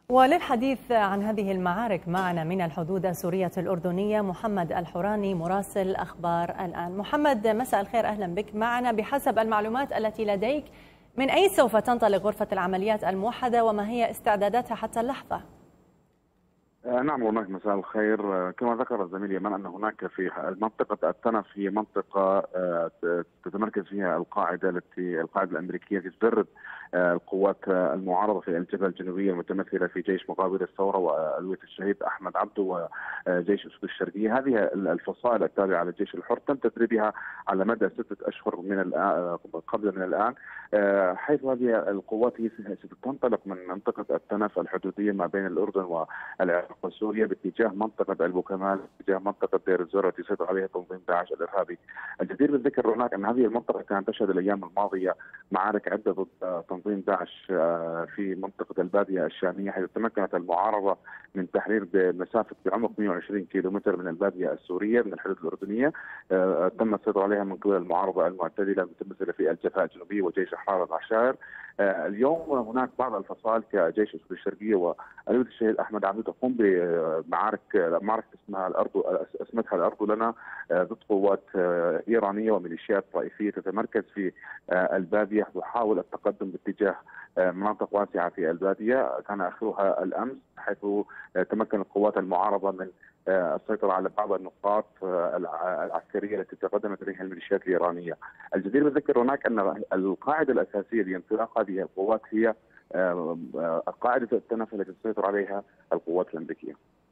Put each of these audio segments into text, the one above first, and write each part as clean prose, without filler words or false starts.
وللحديث عن هذه المعارك معنا من الحدود السورية الأردنية محمد الحوراني مراسل أخبار الآن. محمد، مساء الخير، أهلا بك معنا. بحسب المعلومات التي لديك، من أين سوف تنطلق غرفة العمليات الموحدة وما هي استعداداتها حتى اللحظة؟ نعم، هناك مساء الخير. كما ذكر الزميل يمن أن هناك في منطقة التنف هي منطقة تتمركز فيها القاعدة الأمريكية التي تدرب القوات المعارضة في الجبهة الجنوبية المتمثلة في جيش مقاومة الثورة وألوية الشهيد أحمد عبده وجيش أسود الشرقية. هذه الفصائل التابعة للجيش الحر تم تدريبها على مدى 6 أشهر قبل من الآن، حيث هذه القوات هي ستنطلق من منطقة التنف الحدودية ما بين الأردن والعراق وسوريا باتجاه منطقة البوكمال، باتجاه منطقة دير الزور التي يسيطر عليها تنظيم داعش الإرهابي. الجدير بالذكر هناك أن هذه المنطقة كانت تشهد الأيام الماضية معارك عدة ضد تنظيم داعش في منطقة البادية الشامية، حيث تمكنت المعارضة من تحرير بمسافة بعمق 120 كيلومتر من البادية السورية من الحدود الأردنية. تم السيطرة عليها من قبل المعارضة المعتدلة المتمثلة في الجبهة الجنوبية وجيش أحرار العشائر. اليوم هناك بعض الفصائل كجيش أسود الشرقية وألوية الشهيد أحمد عبده تقوم بمعارك اسمها الأرض لنا ضد قوات إيرانية وميليشيات طائفية تتمركز في البادية تحاول التقدم باتجاه مناطق واسعة في البادية. كان آخرها الأمس، حيث تمكن القوات المعارضة من السيطرة على بعض النقاط العسكرية التي تقدمت إليها الميليشيات الإيرانية. الجدير بالذكر هناك أن القاعدة الأساسية لانطلاق هذه القوات هي قاعدة التنف التي تسيطر عليها القوات الأمريكية.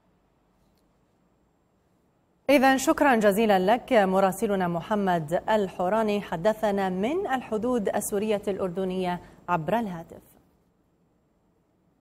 إذن شكرا جزيلا لك مراسلنا محمد الحوراني، حدثنا من الحدود السورية الأردنية عبر الهاتف.